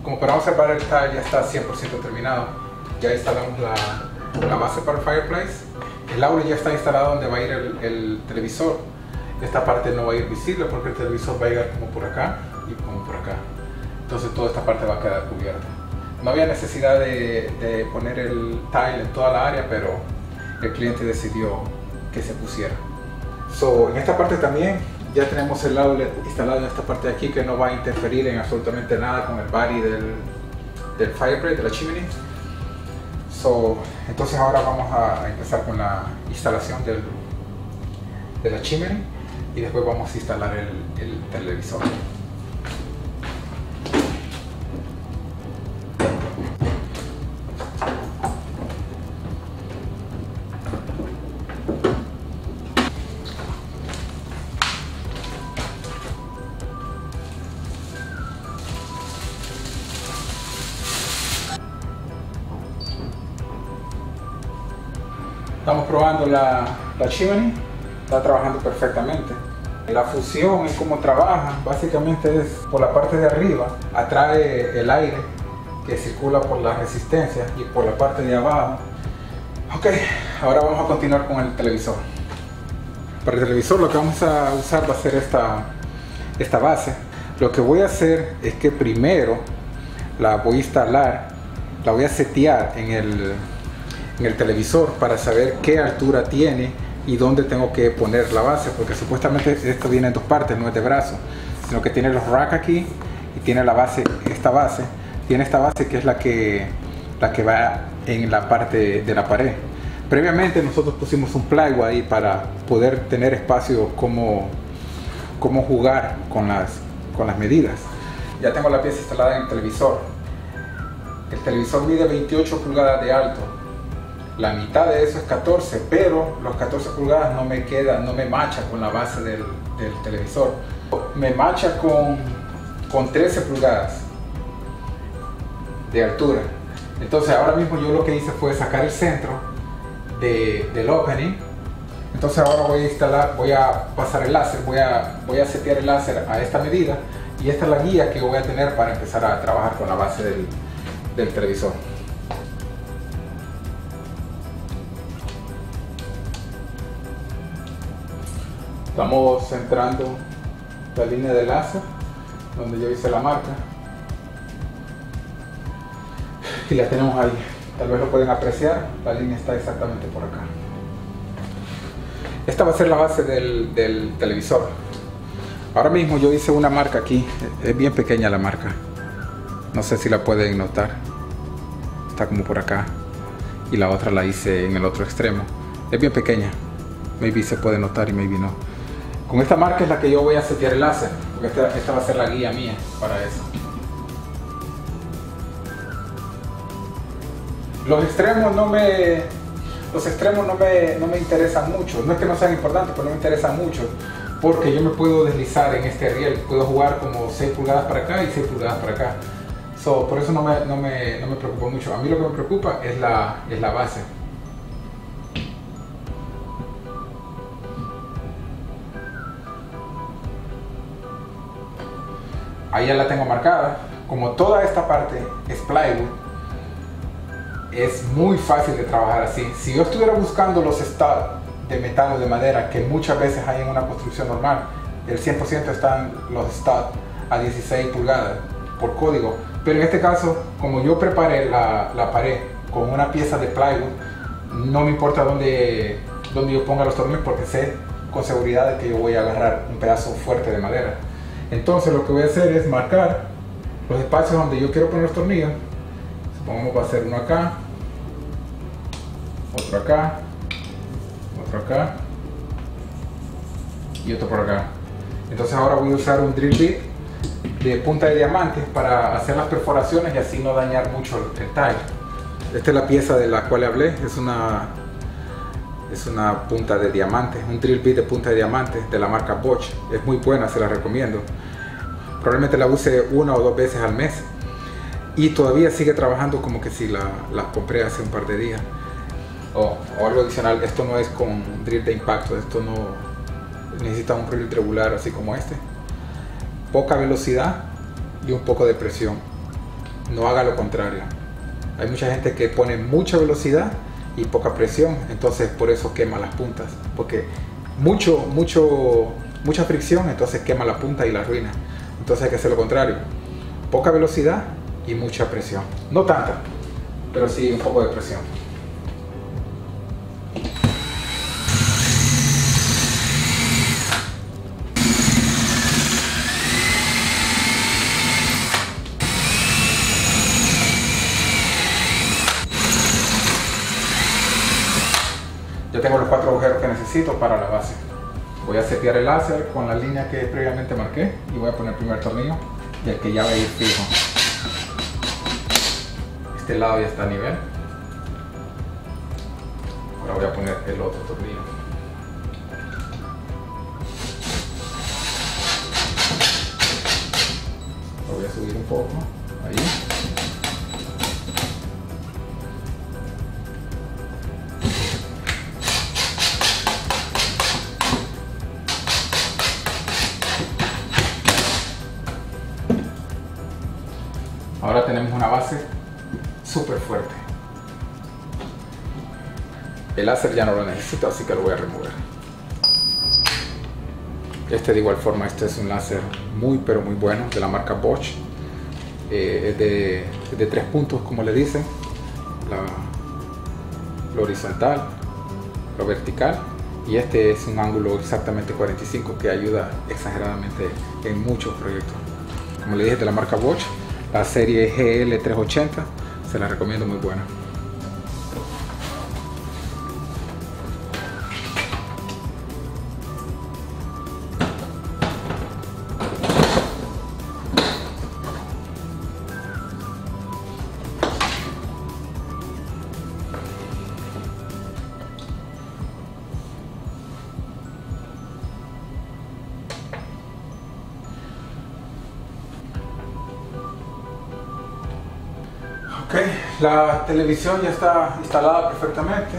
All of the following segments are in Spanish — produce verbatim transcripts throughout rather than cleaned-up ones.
como podemos observar, el tile ya está cien por ciento terminado. Ya instalamos la, la base para el fireplace. El aule ya está instalado donde va a ir el, el televisor. Esta parte no va a ir visible porque el televisor va a llegar como por acá y como por acá. Entonces toda esta parte va a quedar cubierta. No había necesidad de, de poner el tile en toda la área, pero el cliente decidió que se pusiera. So, en esta parte también ya tenemos el outlet instalado en esta parte de aquí, que no va a interferir en absolutamente nada con el body del, del fireplace, de la chimney. So, entonces ahora vamos a empezar con la instalación del, de la chimney y después vamos a instalar el, el televisor. Estamos probando la, la chimney, está trabajando perfectamente. La fusión en cómo trabaja, básicamente es por la parte de arriba, atrae el aire que circula por la resistencia y por la parte de abajo. Ok, ahora vamos a continuar con el televisor. Para el televisor lo que vamos a usar va a ser esta, esta base. Lo que voy a hacer es que primero la voy a instalar, la voy a setear en el en el televisor para saber qué altura tiene y dónde tengo que poner la base, porque supuestamente esto viene en dos partes, no es de brazo, sino que tiene los racks aquí y tiene la base, esta base, tiene esta base que es la que, la que va en la parte de la pared. Previamente nosotros pusimos un plywood ahí para poder tener espacio como, como jugar con las, con las medidas. Ya tengo la pieza instalada en el televisor. El televisor mide veintiocho pulgadas de alto. La mitad de eso es catorce, pero los catorce pulgadas no me queda, no me macha con la base del, del televisor. Me macha con, con trece pulgadas de altura. Entonces ahora mismo yo lo que hice fue sacar el centro de, del opening. Entonces ahora voy a instalar, voy a pasar el láser, voy a, voy a setear el láser a esta medida y esta es la guía que voy a tener para empezar a trabajar con la base del, del televisor. Estamos centrando la línea de láser donde yo hice la marca y la tenemos ahí. Tal vez lo pueden apreciar, la línea está exactamente por acá. Esta va a ser la base del, del televisor. Ahora mismo yo hice una marca aquí, es bien pequeña la marca, no sé si la pueden notar, está como por acá, y la otra la hice en el otro extremo, es bien pequeña, maybe se puede notar y maybe no. Con esta marca es la que yo voy a setear el láser, porque esta, esta va a ser la guía mía para eso. Los extremos no me, los extremos no me, no me interesan mucho, no es que no sean importantes, pero no me interesan mucho, porque yo me puedo deslizar en este riel, puedo jugar como seis pulgadas para acá y seis pulgadas para acá. So, por eso no me, no, me, no me preocupa mucho. A mí lo que me preocupa es la, es la base. Ahí ya la tengo marcada. Como toda esta parte es plywood, es muy fácil de trabajar así. Si yo estuviera buscando los studs de metal o de madera, que muchas veces hay en una construcción normal, el cien por ciento están los studs a dieciséis pulgadas por código. Pero en este caso, como yo preparé la, la pared con una pieza de plywood, no me importa dónde, dónde yo ponga los tornillos, porque sé con seguridad de que yo voy a agarrar un pedazo fuerte de madera. Entonces lo que voy a hacer es marcar los espacios donde yo quiero poner los tornillos. Supongamos va a ser uno acá, otro acá, otro acá y otro por acá. Entonces ahora voy a usar un drill bit de punta de diamante para hacer las perforaciones y así no dañar mucho el tile. Esta es la pieza de la cual hablé, es una es una punta de diamante, un drill bit de punta de diamante de la marca Bosch. Es muy buena, se la recomiendo. Probablemente la use una o dos veces al mes y todavía sigue trabajando como que si la, la compré hace un par de días. O, o algo adicional, esto no es con drill de impacto, esto no necesita un drill regular así como este. Poca velocidad y un poco de presión. no haga lo contrario. Hay mucha gente que pone mucha velocidad y poca presión, entonces por eso quema las puntas, porque mucho, mucho, mucha fricción, entonces quema la punta y la arruina. Entonces hay que hacer lo contrario, poca velocidad y mucha presión, no tanta, pero sí un poco de presión. Ya tengo los cuatro agujeros que necesito para la base. Voy a setear el láser con la línea que previamente marqué y voy a poner el primer tornillo, y el que ya va a ir fijo. Este lado ya está a nivel. Ahora voy a poner el otro tornillo. Lo voy a subir un poco, ahí. Ahora tenemos una base súper fuerte. El láser ya no lo necesito, así que lo voy a remover. Este de igual forma, este es un láser muy pero muy bueno de la marca Bosch. Eh, es de, de tres puntos, como le dicen. La, lo horizontal, lo vertical. Y este es un ángulo exactamente cuarenta y cinco que ayuda exageradamente en muchos proyectos. Como le dije, de la marca Bosch. La serie G L trescientos ochenta, se la recomiendo, muy buena. Ok, la televisión ya está instalada perfectamente,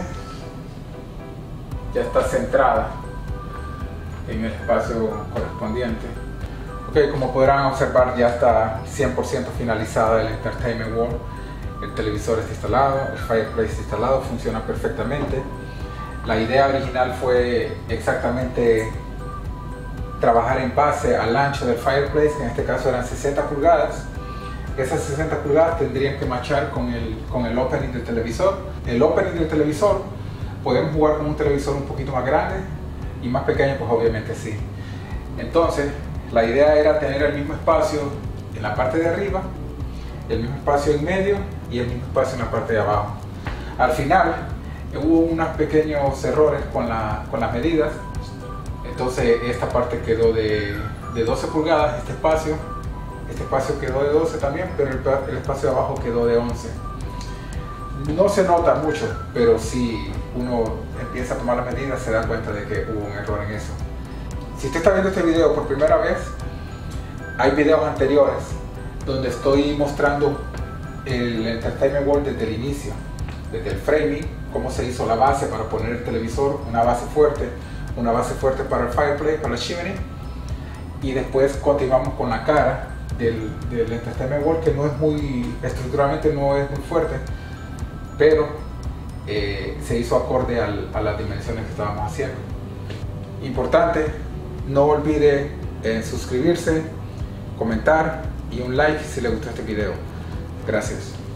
ya está centrada en el espacio correspondiente. Ok, como podrán observar, ya está cien por ciento finalizada el Entertainment Wall. El televisor está instalado, el fireplace está instalado, funciona perfectamente. La idea original fue exactamente trabajar en base al ancho del fireplace, que en este caso eran sesenta pulgadas. Esas sesenta pulgadas tendrían que matchar con el, con el opening del televisor. El opening del televisor, podemos jugar con un televisor un poquito más grande y más pequeño, pues obviamente sí. Entonces, la idea era tener el mismo espacio en la parte de arriba, el mismo espacio en medio y el mismo espacio en la parte de abajo. Al final, hubo unos pequeños errores con, la, con las medidas. Entonces, esta parte quedó de, de doce pulgadas, este espacio. Este espacio quedó de doce también, pero el, el espacio de abajo quedó de once. No se nota mucho, pero si uno empieza a tomar las medidas se da cuenta de que hubo un error en eso. Si usted está viendo este video por primera vez, hay videos anteriores donde estoy mostrando el Entertainment Wall desde el inicio, desde el framing, cómo se hizo la base para poner el televisor, una base fuerte, una base fuerte para el fireplace, para la chimney, y después continuamos con la cara Del, del Entertainment Wall, que no es muy, estructuralmente no es muy fuerte, pero eh, se hizo acorde al, a las dimensiones que estábamos haciendo. Importante, no olvide en suscribirse, comentar y un like si le gustó este video. Gracias.